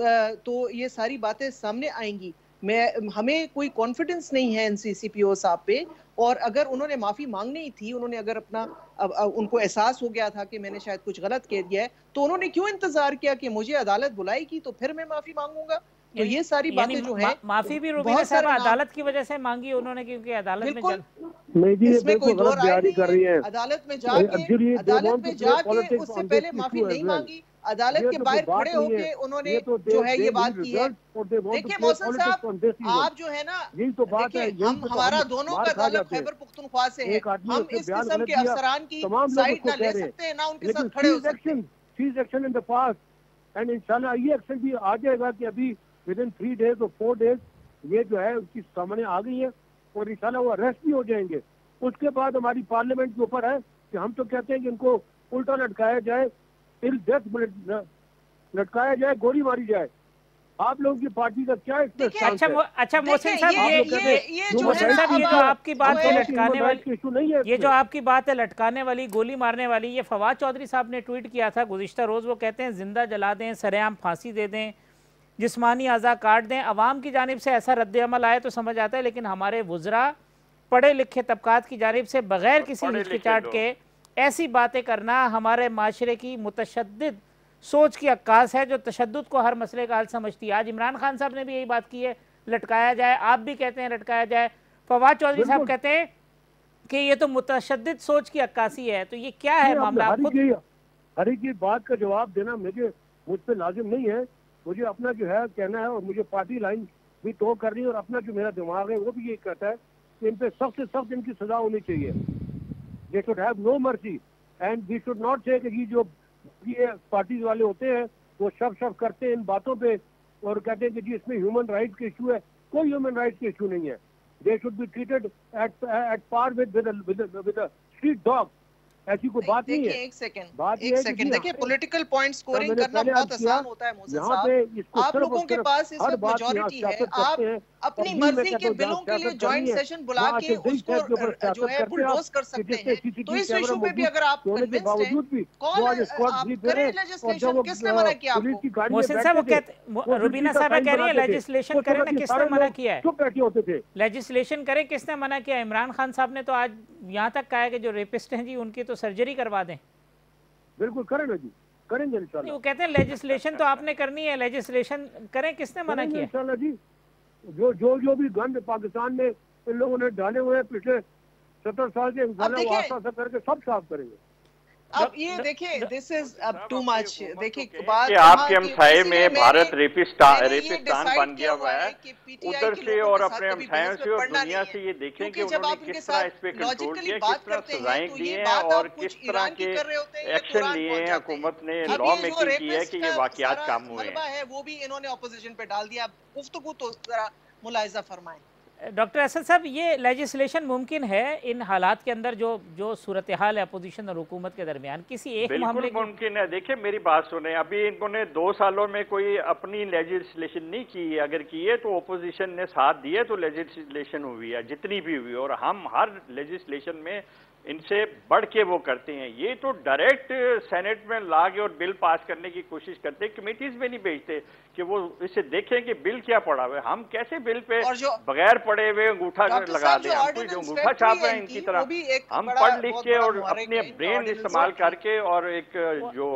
तो ये सारी बातें सामने आएंगी। मैं हमें कोई कॉन्फिडेंस नहीं है एनसीसीपीओ साहब पे, और अगर उन्होंने माफी मांगनी ही थी, उन्होंने अगर अपना अब, अब उनको एहसास हो गया था कि मैंने शायद कुछ गलत कह दिया है, तो उन्होंने क्यों इंतजार किया कि मुझे अदालत बुलाएगी तो फिर मैं माफी मांगूंगा? तो ये सारी बातें जो है, माफी भी रुबीना साहब अदालत की वजह से मांगी उन्होंने, क्योंकि अदालत में जल... इसमें कोई दो राय नहीं कर रही है। अदालत में जाके अदालत में जाके उससे पहले माफी नहीं मांगी, अदालत के बाहर खड़े होके उन्होंने जो है ये बात की है। देखिए मोहसिन साहब, आप जो है ना, देखिए हम हमारा दोनों का ताल्लुक खैबर पुख्तनख्वा से है, हम इस किस्म के अफसरान की साइड ना ले सकते हैं, ना उनके साथ खड़े हो सकते हैं। Cease action in the past and इंशाल्लाह ये एक्शन भी आ जाएगा कि अभी विद इन थ्री डेज और फोर डेज ये जो है उसकी सामने आ गई है, और इंशाल्लाह वो अरेस्ट भी हो जाएंगे। उसके बाद हमारी पार्लियामेंट के ऊपर है कि हम तो कहते हैं कि इनको उल्टा लटकाया जाए, टिल डेथ लटकाया जाए, गोली मारी जाए। आप लोगों की पार्टी का क्या इसमें अच्छा अच्छा मोहसिन साहब, ये ये ये जो है ना, ये जो आपकी बात है लटकाने वाली इशू नहीं है, ये जो आपकी बात है लटकाने वाली, गोली मारने वाली, ये फवाद चौधरी साहब ने ट्वीट किया था गुज़िश्ता रोज़। वो कहते हैं जिंदा जला दें, सरेआम फांसी दे दें, जिस्मानी आज़ा काट दें। अवाम की जानिब से ऐसा रद्द-ए-अमल आए तो समझ आता है, लेकिन हमारे वुज़रा पढ़े लिखे तबकात की जानिब से बगैर किसी हिचकिचाहट के ऐसी बातें करना हमारे माशरे की मुतशद्दिद सोच की अक्कास है, जो तशद्दुद को हर मसले का हल समझती है। आज इमरान खान साहब ने भी यही बात की है, लटकाया जाए। आप भी कहते हैं लटकाया जाए, फवाद चौधरी साहब कहते हैं कि ये तो मुतशद्दिद सोच की अक्कासी है। तो ये क्या है मामला? आप खुद हर एक बात का जवाब देना मुझे मुझ पर लाजिम नहीं है। मुझे अपना जो है कहना है, और मुझे पार्टी लाइन भी तो कर रही है, और अपना जो मेरा दिमाग है वो भी यही कहता है कि इन पे सख्त से सख्त इनकी सजा होनी चाहिए। They should have no mercy and we should not say कि जो ये पार्टीज वाले होते हैं वो शब शब करते हैं इन बातों पे और कहते हैं कि जी इसमें ह्यूमन राइट्स के इशू है। कोई ह्यूमन राइट्स के इशू नहीं है। They should be treated at at par with with with a street dog. ऐसी कोई बात नहीं है। एक सेकंड एक सेकंड देखिए, पॉलिटिकल पॉइंट स्कोरिंग करना बहुत आसान होता है मोहसिन साहब। आप लोगों के पास इस वक्त मेजॉरिटी है, आप अपनी मर्जी के बिलों के लिए ज्वाइंट सेशन बुला के उसको जो है बुलडोज कर सकते हैं। तो इस इशू पे भी अगर आप कन्विंस्ड हैं, कौन आप करें लेजिस्लेशन, किसने मना किया आपको? मोहसिन साहब वो कहते, रुबीना साहब कह रही है लेजिस्लेशन करें ना, किसने मना किया है? चुप बैठे होते थे। लेजिस्लेशन करें, किसने मना किया? इमरान खान साहब ने तो आज यहाँ तक कहा है कि जो रेपिस्ट हैं जी उनकी तो सर्जरी करवा दें। बिल्कुल करें ना जी, करेंगे इंशाल्लाह। वो कहते हैं लेजिस्लेशन तो आपने करनी है, लेजिस्लेशन करें, किसने मना किया? इंशाल्लाह जी, जो जो जो भी गंद पाकिस्तान में इन लोगों ने डाले हुए हैं पिछले सत्तर साल के, इंशाल्लाह वो आस्था से करके सब साफ करेंगे। अब ये देखिए, दिस इज अब टू मच। देखिए बात आपके हमसाये में भारत रेपिस्तान रेपिस्तान बन गया हुआ है, उधर से और अपने हमसायों से और दुनिया से ये देखें कि उन्होंने किस तरह इस पे कंट्रोल किया, किस तरह सजाएं दी हैं और किस तरह के एक्शन लिए हैं हुकूमत ने, लॉ मेकिंग की है कि ये वाकयात काम हुए हैं, वो भी इन्होंने ऑपोजिशन पे डाल दिया। गुफ्तगू तो जरा मुलाहिजा फरमाएं। डॉक्टर असद साहब, ये लेजिस्लेशन मुमकिन है इन हालात के अंदर जो जो सूरत हाल है अपोजिशन और हुकूमत के दरमियान, किसी एक मामले मुमकिन है? देखिए मेरी बात सुने, अभी इन्होंने दो सालों में कोई अपनी लेजिस्लेशन नहीं की है, अगर की है तो अपोजिशन ने साथ दिए तो लेजिस्लेशन हुई है जितनी भी हुई, और हम हर लेजिस्लेशन में इनसे बढ़ के वो करते हैं। ये तो डायरेक्ट सेनेट में ला के और बिल पास करने की कोशिश करते हैं, कमेटीज में नहीं भेजते कि वो इसे देखें कि बिल क्या पड़ा हुआ है। हम कैसे बिल पे बगैर पढ़े हुए अंगूठा लगा दें? हम जो अंगूठा छाप रहे हैं इनकी तरह, हम पढ़ लिख के और अपने ब्रेन इस्तेमाल करके और एक जो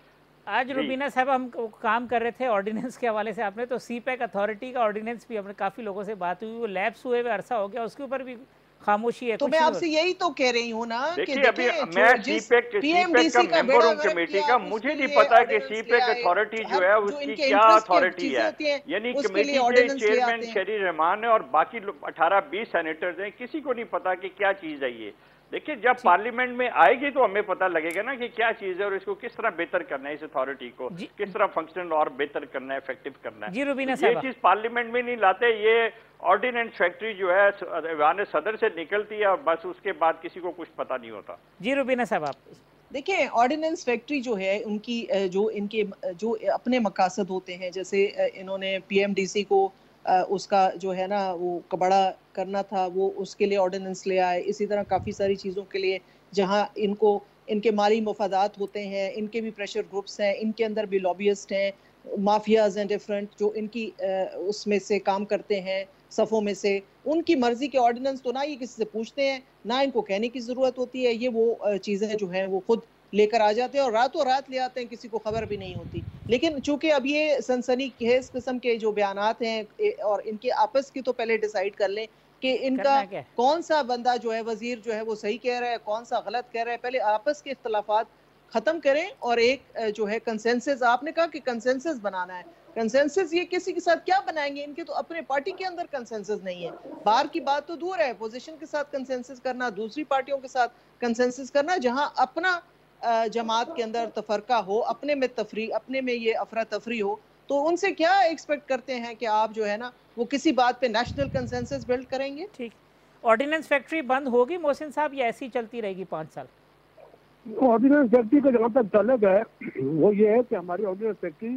आज रुबीना साहब हम काम कर रहे थे ऑर्डिनेंस के हवाले से, आपने तो सी पैक अथॉरिटी का ऑर्डिनेंस भी, अपने काफी लोगों से बात हुई, वो लैप्स हुए हुए अरसा हो गया, उसके ऊपर भी खामोशी है। तो मैं आपसे यही तो कह रही हूँ ना कि अभी मैं सीपेक सीपेक का मेंबर हूँ कमेटी का, मुझे नहीं पता कि सीपेक अथॉरिटी जो है उसकी क्या अथॉरिटी है, यानी कमेटी के चेयरमैन शरी रहमान है और बाकी अठारह बीस सेनेटर्स हैं, किसी को नहीं पता कि क्या चीज है ये। देखिए जब पार्लियामेंट में आएगी तो हमें पता लगेगा ना कि क्या चीज है और इसको किस तरह बेहतर करना है, इस अथॉरिटी को किस तरह फंक्शन और बेहतर करना है, इफेक्टिव करना है। जी रुबीना ये चीज पार्लियामेंट में नहीं लाते, ये ऑर्डिनेंस फैक्ट्री जो है ऐवान सदर से निकलती है और बस उसके बाद किसी को कुछ पता नहीं होता। जी रुबीना साहब आप देखिए, ऑर्डिनेंस फैक्ट्री जो है उनकी जो इनके जो अपने मकासद होते हैं, जैसे इन्होंने पीएमडीसी को उसका जो है ना वो बड़ा करना था, वो उसके लिए ऑर्डिनेंस ले आए। इसी तरह काफ़ी सारी चीज़ों के लिए जहां इनको इनके माली मफादात होते हैं, इनके भी प्रेशर ग्रुप्स हैं, इनके अंदर भी लॉबियस्ट हैं, माफियाज हैं डिफरेंट, जो इनकी उसमें से काम करते हैं सफ़ों में से, उनकी मर्जी के ऑर्डिनेंस तो ना ये किसी से पूछते हैं, ना इनको कहने की ज़रूरत होती है, ये वो चीज़ें जो हैं वो खुद लेकर आ जाते हैं और रातों रात ले आते हैं, किसी को खबर भी नहीं होती। लेकिन चूंकि अब ये सनसनी खेज किस्म के जो बयानात हैं और इनके आपस की तो पहले डिसाइड कर लें कि इनका कौन सा बंदा जो है वजीर जो है वो सही कह रहा है, कौन सा गलत कह रहा है, पहले आपस के इख्तलाफात ख़त्म करें और एक जो है कंसेंसस, आपने कहा कि कंसेंसस बनाना है, कंसेंसस ये किसी के साथ क्या बनाएंगे, इनके तो अपने पार्टी के अंदर कंसेंसस नहीं है, बाहर की बात तो दूर है, पोजीशन के साथ कंसेंसस करना, दूसरी पार्टियों के साथ कंसेंसस करना, जहां अपना जमात के अंदर तफरका हो, अपने में तफरी अपने में ये अफरा तफरी हो, तो उनसे क्या एक्सपेक्ट करते हैं कि आप जो है ना वो किसी बात पे नेशनल कंसेंसस बिल्ड करेंगे? ठीक, ऑर्डिनेंस फैक्ट्री बंद होगी मोहसिन साहब या ऐसी चलती रहेगी पाँच साल? ऑर्डिनेंस फैक्ट्री का जहाँ तक तलब है वो ये है कि हमारी ऑर्डिनेंस फैक्ट्री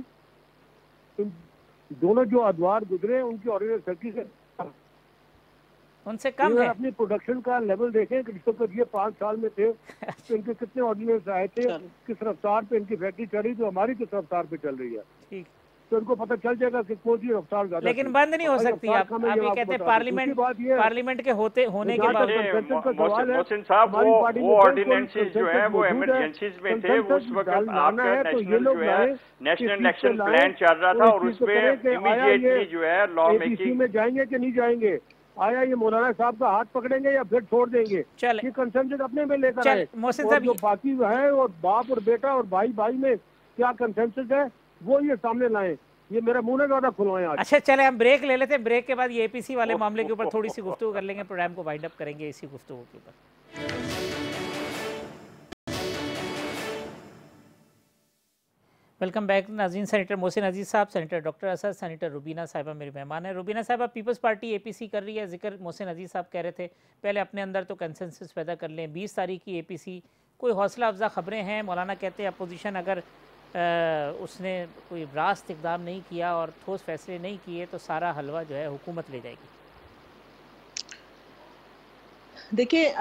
दोनों जो अदवार गुजरे उनकी ऑर्डिनेंस फैक्ट्री से उनसे कम है। अपनी प्रोडक्शन का लेवल देखें कि जिसको ये पाँच साल में थे तो इनके कितने ऑर्डिनेंस आए थे, किस रफ्तार पे इनकी फैक्ट्री चल रही, तो हमारी किस रफ्तार पे चल रही है, ठीक, तो इनको पता चल जाएगा कि कौन सी रफ्तार ज्यादा। लेकिन बंद नहीं हो सकती। आप आप ये कहते हैं पार्लियामेंट पार्लियामेंट के होते होने के बाद मोहसिन साहब वो वो ऑर्डिनेंसेस जो है वो इमरजेंसीज में थे, उस वक्त आपका नेशनल जो है नेशनल एक्शन प्लान चल रहा था और उसमें इमीडिएटली जो है लॉ मेकिंग में जाएंगे कि नहीं जाएंगे, आया ये मौलाना साहब का हाथ पकड़ेंगे या फिर छोड़ देंगे, चले ये कंसेंसस अपने में लेकर आए। मोहसिन साहब जो बाकी है और बाप और बेटा और भाई भाई में क्या कंसेंसस है वो ये सामने लाएं, ये मेरा मुंह ना ज्यादा खुलवाएं आज। अच्छा चले हम ब्रेक ले लेते हैं, ब्रेक के बाद ये एपीसी वाले मामले के ऊपर थोड़ी सी गुफ्तगू कर लेंगे, प्रोग्राम को वाइंड अप करेंगे इसी गुफ्तगू के ऊपर। वेलकम बैक नाज़रीन। सेनेटर मोहसिन अजीज़ साहब, senator doctor Asad, senator Rubina साहिबा मेरे मेहमान हैं। रुबीना साहिबा पीपल्स पार्टी एपीसी कर रही है, जिक्र मोहसिन अजीज़ साहब कह रहे थे पहले अपने अंदर तो कंसेंसस पैदा कर लें, बीस तारीख की एपीसी, कोई हौसला अफजा खबरें हैं, मौलाना कहते हैं अपोजिशन अगर उसने कोई रास्त इक़दाम नहीं किया और ठोस फैसले नहीं किए तो सारा हलवा जो है हुकूमत ले जाएगी? देखिए,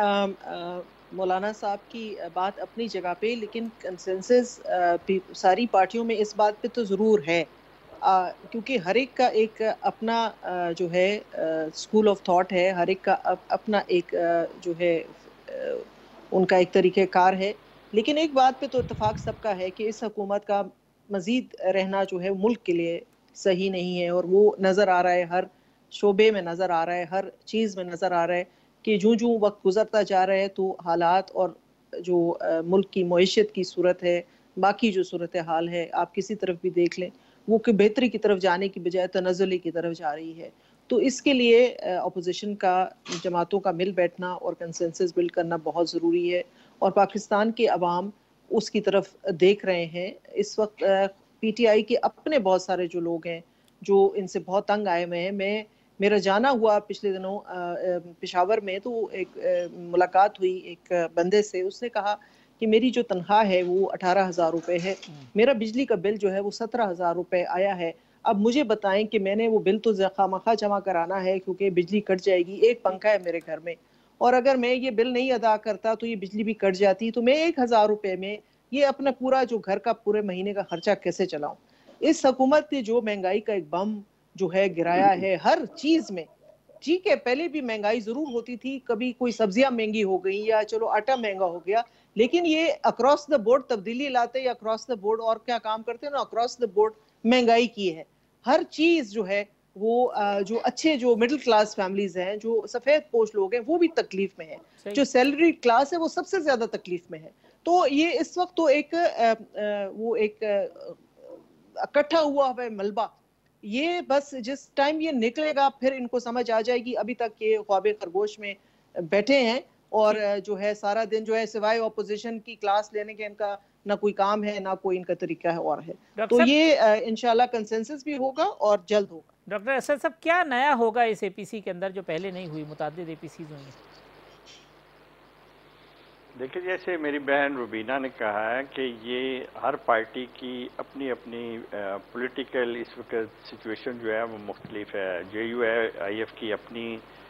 मौलाना साहब की बात अपनी जगह पे, लेकिन कंसेंसस सारी पार्टियों में इस बात पे तो ज़रूर है, आ, क्योंकि हर एक का एक अपना आ, जो है स्कूल ऑफ थॉट है, हर एक का अप, अपना एक आ, जो है आ, उनका एक तरीक़ेकार है। लेकिन एक बात पे तो इत्तेफाक सबका है कि इस हुकूमत का मज़ीद रहना जो है मुल्क के लिए सही नहीं है, और वो नज़र आ रहा है, हर शोबे में नज़र आ रहा है, हर चीज़ में नज़र आ रहा है कि जूँ जूँ वक्त गुजरता जा रहा है तो हालात और जो आ, मुल्क की मईशत की सूरत है, बाकी जो सूरत हाल है, आप किसी तरफ भी देख लें, वो कि बेहतरी की तरफ जाने की बजाय तनज़्ज़ुली की तरफ जा रही है। तो इसके लिए अपोजिशन का, जमातों का मिल बैठना और कंसेंसस बिल्ड करना बहुत ज़रूरी है, और पाकिस्तान के अवाम उसकी तरफ देख रहे हैं। इस वक्त पी टी आई के अपने बहुत सारे जो लोग हैं जो इनसे बहुत तंग आए हुए हैं। मैं मेरा जाना हुआ पिछले दिनों पेशावर में, तो एक मुलाकात हुई एक बंदे से, उसने कहा कि मेरी जो तनख्वाह है वो अठारह हज़ार रुपये है, मेरा बिजली का बिल जो है वो सत्रह हज़ार रुपये आया है। अब मुझे बताएं कि मैंने वो बिल तो खामखा जमा कराना है क्योंकि बिजली कट जाएगी, एक पंखा है मेरे घर में, और अगर मैं ये बिल नहीं अदा करता तो ये बिजली भी कट जाती, तो मैं एक हज़ार रुपये में ये अपना पूरा जो घर का पूरे महीने का खर्चा कैसे चलाऊँ? इस हुकूमत ने जो महंगाई का एक बम जो है गिराया है हर चीज़ में। ठीक है, पहले भी महंगाई ज़रूर होती थी, कभी कोई सब्जियां महंगी हो गई या चलो आटा महंगा हो गया, लेकिन ये अक्रॉस द बोर्ड तब्दीली लाते या अक्रॉस द बोर्ड और क्या काम करते हैं ना, अक्रॉस द बोर्ड महंगाई की है। हर चीज़ जो है वो जो अच्छे जो मिडिल क्लास फैमिलीज हैं, जो सफ़ेद पोश लोग हैं, वो भी तकलीफ में है, जो सैलरी क्लास है वो सबसे ज़्यादा तकलीफ में है। तो ये इस वक्त तो एक आ, आ, वो एक इकट्ठा हुआ है मलबा, ये बस जिस टाइम ये निकलेगा फिर इनको समझ आ जाएगी। अभी तक ये ख्वाबे खरगोश में बैठे हैं और जो है सारा दिन जो है सिवाय ऑपोजिशन की क्लास लेने के इनका ना कोई काम है, ना कोई इनका तरीका है और है। तो ये इंशाल्लाह कंसेंसस भी होगा और जल्द होगा। डॉक्टर असद साहब, क्या नया होगा इस एपीसी के अंदर जो पहले नहीं हुई? मुताद्दिद एपीसी हुई हैं। देखिए, जैसे मेरी बहन रुबीना ने कहा है कि ये हर पार्टी की अपनी अपनी पॉलिटिकल इस वक्त सिचुएशन जो है वो मुख्तलिफ है। जे यू आई एफ की अपनी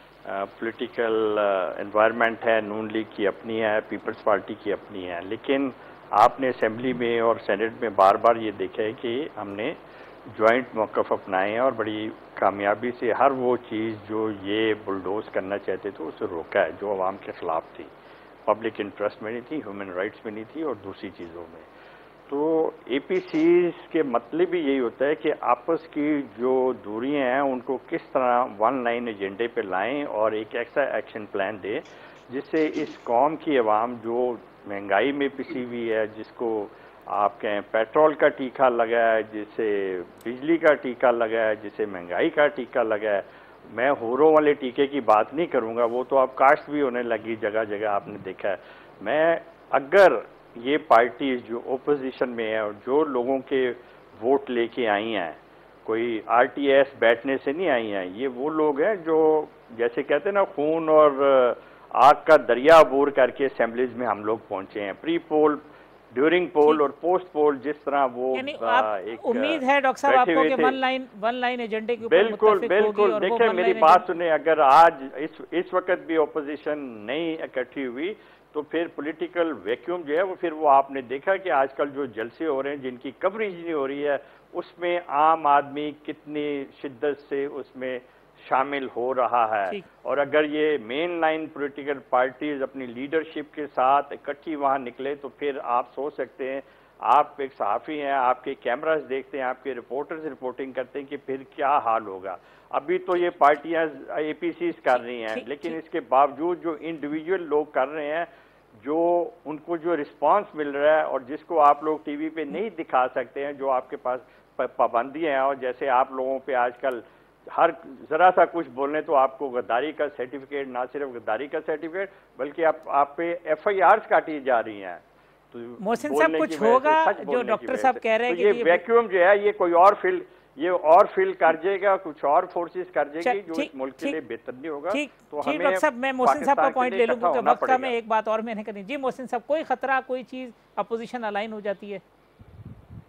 पॉलिटिकल एनवायरनमेंट है, नून लीग की अपनी है, पीपल्स पार्टी की अपनी है। लेकिन आपने असेंबली में और सेनेट में बार बार ये देखा है कि हमने जॉइंट मौक़िफ़ अपनाए हैं और बड़ी कामयाबी से हर वो चीज़ जो ये बुलडोज करना चाहते थे उसे रोका है, जो आवाम के ख़िलाफ़ थी, पब्लिक इंटरेस्ट में नहीं थी, ह्यूमन राइट्स में नहीं थी और दूसरी चीज़ों में। तो ए पी सीज़ के मतलब भी यही होता है कि आपस की जो दूरियां हैं उनको किस तरह वन लाइन एजेंडे पे लाएं और एक ऐसा एक्शन प्लान दें जिससे इस कौम की आवाम जो महंगाई में पिसी हुई है, जिसको आप कहें पेट्रोल का टीका लगा है, जिसे बिजली का टीका लगा है, जिसे महंगाई का टीका लगा है, मैं होरों वाले टीके की बात नहीं करूंगा, वो तो अब कास्ट भी होने लगी जगह जगह, आपने देखा है। मैं अगर ये पार्टी जो ओपोजिशन में है और जो लोगों के वोट लेके आई हैं, कोई आर टी एस बैठने से नहीं आई हैं, ये वो लोग हैं जो जैसे कहते हैं ना खून और आग का दरिया अबूर करके असेंबलीज में हम लोग पहुंचे हैं। प्री पोल, ड्यूरिंग पोल और पोस्ट पोल जिस तरह वो एक उम्मीद है डॉक्टर साहब आपको कि वन लाइन वन लाइन एजेंडे के ऊपर बिल्कुल बिल्कुल देखिए मेरी बात सुने, अगर आज इस इस वक्त भी ओपोजिशन नहीं इकट्ठी हुई तो फिर पॉलिटिकल वैक्यूम जो है वो फिर वो आपने देखा कि आजकल जो जलसे हो रहे हैं जिनकी कवरेज नहीं हो रही है उसमें आम आदमी कितनी शिद्दत से उसमें शामिल हो रहा है। और अगर ये मेन लाइन पॉलिटिकल पार्टीज अपनी लीडरशिप के साथ इकट्ठी वहां निकले तो फिर आप सोच सकते हैं, आप एक सहाफ़ी हैं, आपके कैमरास देखते हैं, आपके रिपोर्टर्स रिपोर्टिंग करते हैं कि फिर क्या हाल होगा। अभी तो ये पार्टियां ए पी सीज़ कर रही हैं, लेकिन इसके बावजूद जो इंडिविजुअल लोग कर रहे हैं, जो उनको जो रिस्पांस मिल रहा है और जिसको आप लोग टीवी पे नहीं दिखा सकते हैं, जो आपके पास पाबंदियां हैं, और जैसे आप लोगों पे आजकल हर जरा सा कुछ बोलने तो आपको गद्दारी का सर्टिफिकेट, ना सिर्फ गद्दारी का सर्टिफिकेट बल्कि आप आप पे एफ आई आर काटी जा रही हैं। तो मोहसिन साहब कुछ होगा जो डॉक्टर साहब कह रहे हैं कि ये वैक्यूम जो है ये कोई और फिल ये और फिल कर जाएगा, कुछ और फोर्सेस कर जाएगी जो इस मुल्क के लिए बेहतर नहीं होगा। तो हमें डॉक्टर साहब मैं मोहसिन साहब का पॉइंट ले लूंगा कि वक्त का मैं एक बात और मैंने करनी जी। मोहसिन साहब, कोई खतरा, कोई चीज अपोजिशन अलाइन हो जाती है?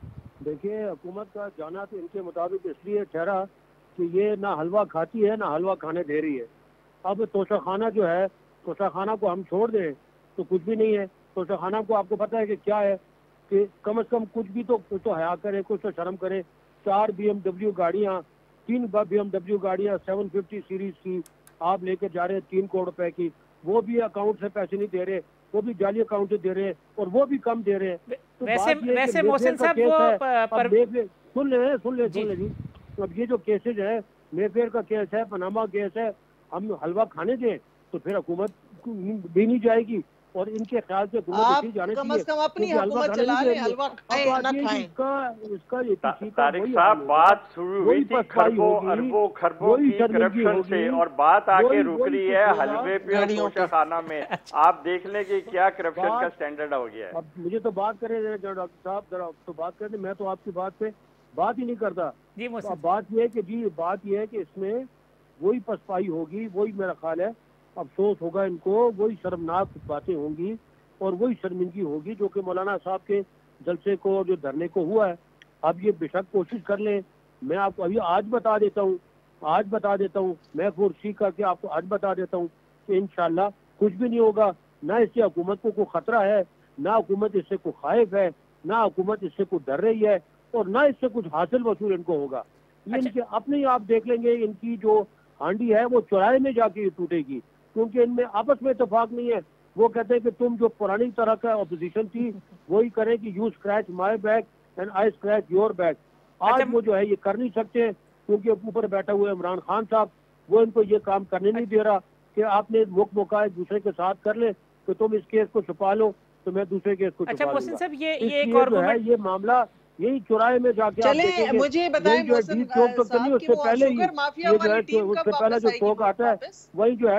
देखिए, हुकूमत का जाना तो इनके मुताबिक इसलिए ठहरा कि ये ना हलवा खाती है ना हलवा खाने दे रही है। अब तोशाखाना जो है, तोशाखाना को हम छोड़ दें तो कुछ भी नहीं है। तोशाखाना को आपको पता है कि क्या है, कि कम से कम कुछ भी तो कुछ तो हया करे, कुछ तो शर्म करे। चार बी एम डब्ल्यू गाड़ियाँ, तीन बी एम डब्ल्यू गाड़ियाँ सेवन फिफ्टी सीरीज की आप लेकर जा रहे हैं तीन करोड़ रुपए की, वो भी अकाउंट से पैसे नहीं दे रहे, वो भी जाली अकाउंट से दे रहे हैं और वो भी कम दे रहे हैं। तो वैसे वैसे मोहसिन साहब वो पर सुन ले सुन ले सुन ले जी, अब ये जो केसेज है, मेफेयर का केस है, पनामा केस है, हम हलवा खाने दें तो फिर हुकूमत भी नहीं जाएगी और इनके ख्याल से आप कम से कम अपनी हुकूमत चला लें, हलवा खाएं ना खाएं। इसका इसका तारिक साहब, बात शुरू हुई थी खरबों अरबों खरबों की करप्शन से और बात आके रुक रही है हलवे पे और तोशाखाना में। आप देख लें कि क्या करप्शन का स्टैंडर्ड हो गया है। अब मुझे तो बात करें डॉक्टर साहब, जरा तो बात करें, मैं तो आपकी बात पे बात ही नहीं करता जी। तो बात यह है कि जी बात यह है कि इसमें वही पसपाई होगी, वही मेरा ख्याल है अफसोस होगा इनको, वही शर्मनाक बातें होंगी और वही शर्मिंदगी होगी जो कि मौलाना साहब के जलसे को, जो धरने को हुआ है। अब ये बेशक कोशिश कर लें, मैं आपको अभी आज बता देता हूँ, आज बता देता हूँ, मैं फोर्सी करके आपको आज बता देता हूँ कि इंशाल्लाह कुछ भी नहीं होगा। ना इससे हुकूमत को कोई खतरा है, ना हुकूमत इससे कोई खाइफ है, ना हुकूमत इससे कोई डर रही है और ना इससे कुछ हासिल वसूल इनको होगा। ये इनके अपने ही आप देख लेंगे, इनकी जो हांडी है वो चौराहे में जाके टूटेगी, क्योंकि इनमें आपस में इत्तेफाक नहीं है। वो कहते हैं कि तुम जो पुरानी तरह का अपोजिशन थी वही करें कि you scratch my back and I scratch your back. आज वो जो है ये कर नहीं सकते क्योंकि ऊपर बैठा हुआ इमरान खान साहब, वो इनको ये काम करने नहीं दे रहा कि आपने मुक मुका एक दूसरे के साथ कर ले कि तुम इस केस को छुपा लो तो मैं दूसरे केस को अच्छा छुपा मोहसिन साहब, ये लूंगा। ये एक और जो है ये मामला यही चौराहे में जाके चले मुझे बताएं मोहसिन साहब कि वो शुगर माफिया वाली टीम कब वापस आएगी? चौक आता है वही जो है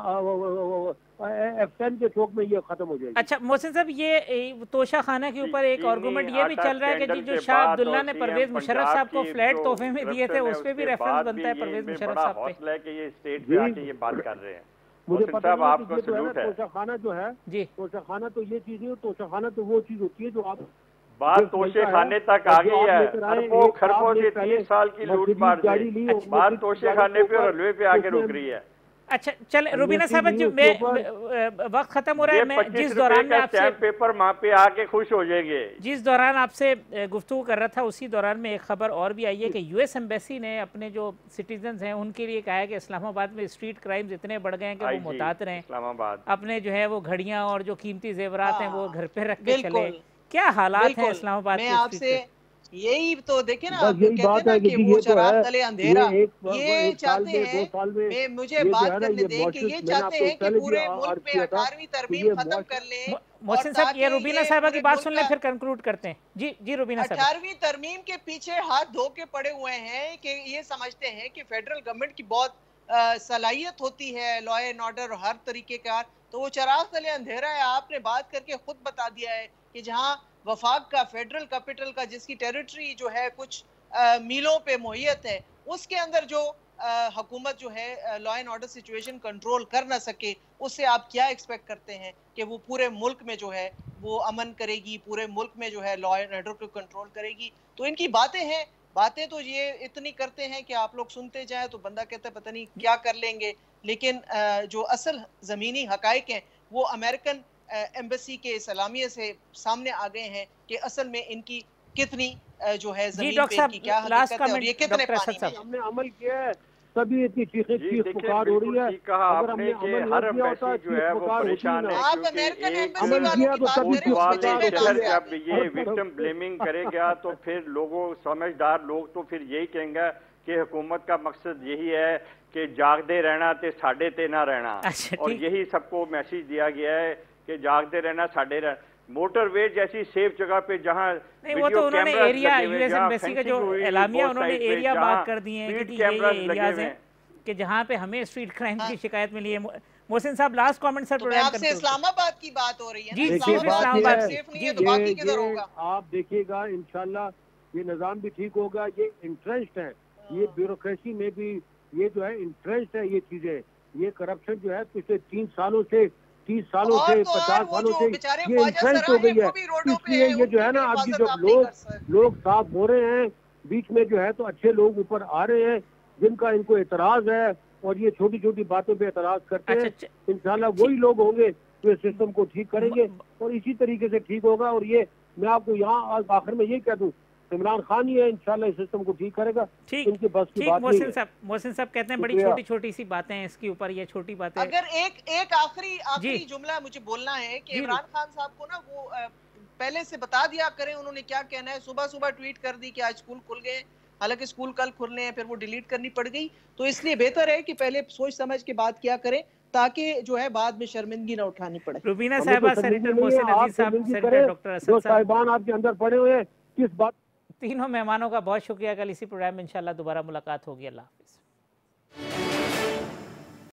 तो एफ टेन के चौक में ये खत्म हो जाएगी। अच्छा मोहसिन साहब, ये तोशाखाना के ऊपर एक आर्गुमेंट ये भी चल रहा है कि जो शाह अब्दुल्ला ने परवेज मुशर्रफ साहब को फ्लैट तोहफे में दिए थे उस पर भी रेफरेंस बनता है परवेज मुशर्रफ साहब पे कि ये स्टेट पे आके ये बात कर रहे हैं। मुझे पता है आपको सलूट है। तोशाखाना जो है जी, तोशाखाना तो ये चीज है, तोशाखाना तो वो चीज होती है जो आप बात तोशे खाने तक आ गई है। खरबों खरबों से तीस साल की लूटमार से बात तोशे खाने पे और हलवे पे आके रुक रही है। अच्छा चल रुबीना साहब, जो मैं वक्त खत्म हो रहा है, मैं जिस दौरान में आपसे पेपर वहाँ पे आके खुश हो जाएंगे, जिस दौरान आपसे गुफ्तगू कर रहा था उसी दौरान में एक खबर और भी आई है कि यूएस एम्बेसी ने अपने जो सिटीजन्स हैं उनके लिए कहा है कि इस्लामाबाद में स्ट्रीट क्राइम्स इतने बढ़ गए हैं कि वो मुहतात रहें, इस्लामाबाद अपने जो है वो घड़ियाँ और जो कीमती जेवरात हैं वो घर पे रख के चले। क्या हालात है इस्लामाबाद में? आपसे यही तो देखे ना, आप कहते हैं ना कि वो शराब तले अंधेरा, ये चाहते हैं, मुझे बात करने दें कि ये चाहते हैं कि पूरे मुल्क में अठारहवीं तरमीम खत्म कर लें। मोहसिन साहब, ये रुबीना साहबा की बात सुन लें फिर कंक्लूड करते हैं। जी जी रुबीना साहब, अठारहवीं तरमीम के पीछे हाथ धो के पड़े हुए हैं कि ये समझते हैं कि फेडरल गवर्नमेंट की बहुत सलाहियत होती है लॉ एंड ऑर्डर हर तरीके का, तो वो चराग तले अंधेरा है। आपने बात करके खुद बता दिया है कि जहाँ वफाक का फेडरल कैपिटल का जिसकी टेरिटरी जो है कुछ आ, मीलों पे मुहैयत है, उसके अंदर जो हुकूमत जो है law and order situation control कर ना सके, उससे आप क्या एक्सपेक्ट करते हैं कि वो पूरे मुल्क में जो है वो अमन करेगी, पूरे मुल्क में जो है लॉ एंड ऑर्डर को कंट्रोल करेगी? तो इनकी बातें हैं, बातें तो ये इतनी करते हैं कि आप लोग सुनते जाएं तो बंदा कहता है पता नहीं क्या कर लेंगे, लेकिन जो असल ज़मीनी हकाइक हैं वो अमेरिकन एम्बेसी के सलामिये से सामने आ गए हैं कि असल में इनकी कितनी जो है ज़मीन पे इनकी क्या हकीकत है और ये कितने पानी में हमने अमल किया है, तभी इतनी चीखें चीख पुकार हो रही है। अगर हमने अमल नहीं किया होता जो है वो परेशान है, आप अमेरिकन एम्बेसी वालों की बात करें, जब ये विक्टिम ब्लेमिंग करेगा तो फिर लोगों समझदार लोग तो फिर यही कहेंगे कि हुकूमत का मकसद यही है कि जागते रहना ते साडे ते ना रहना, और यही सबको मैसेज दिया गया है कि जागते रहना साडे रहना। मोटरवे जैसी सेफ जगह पे जहाँ वो तो उन्होंने एरिया यूएस एम्बेसी का जो एलामिया उन्होंने एरिया बात कर दिए हैं कि ये एरियाज हैं कि जहाँ पे हमें स्ट्रीट क्राइम की शिकायत मिली है। मोहसिन साहब लास्ट कमेंट सर, प्रोग्राम आपसे इस्लामाबाद की बात हो रही है जी, इस्लामाबाद सेफ नहीं है तो बाकी किधर होगा? आप देखिएगा इंशाल्लाह ये निज़ाम भी ठीक होगा। ये इंटरेस्ट है, ये ब्यूरोक्रेसी में भी ये जो है इंटरेस्ट है, ये चीजें, ये करप्शन जो है पिछले तीन सालों से तीस सालों और से तो और पचास वो सालों जो से बेचारे ये ख्वाजा इंसल्ट हो सराय गई वो है। भी रोडों पे इसलिए है, ये जो है उनकी ना भी आज की हिफाजत जब आप नहीं लोग कर सकते। लोग साफ हो रहे हैं, बीच में जो है तो अच्छे लोग ऊपर आ रहे हैं जिनका इनको एतराज है और ये छोटी छोटी बातों पे एतराज करते अच्छा, हैं। अच्छा, इंशाल्लाह वही लोग होंगे जो इस सिस्टम को ठीक करेंगे और इसी तरीके से ठीक होगा। और ये मैं आपको यहाँ आखिर में ये कह दूं, इमरान खान ही है इंशाल्लाह इस सिस्टम को ठीक करेगा। ठीक इनके बस की ठीक बात नहीं मोहसिन है। साहब, मोहसिन साहब कहते हैं बड़ी शुक्रिया। छोटी छोटी सी बातें हैं इसके ऊपर, ये छोटी बातें। अगर एक एक आखिरी आखिरी जी। जुमला मुझे बोलना है कि जी, इमरान खान साहब को ना वो अ, पहले से बता दिया करें उन्होंने क्या कहना है। सुबह सुबह ट्वीट कर दी कि आज स्कूल खुल गए, हालांकि स्कूल कल खुलने हैं, फिर वो डिलीट करनी पड़ गई। तो इसलिए बेहतर है कि पहले सोच समझ के बात किया करें ताकि जो है बाद में शर्मिंदगी ना उठानी पड़े। रुबीना हमें साहबा, तो शर्मिंदगी सेनेटर नहीं है, मोहसिन आप अजीज साहब, शर्मिंदगी सेनेटर करें डॉक्टर असद जो साहब, साहिबान आपके अंदर पड़े हुए हैं किस बात। तीनों मेहमानों का बहुत शुक्रिया। कल इसी प्रोग्राम में इंशाल्लाह दोबारा मुलाकात होगी। अल्लाह हाफिज़।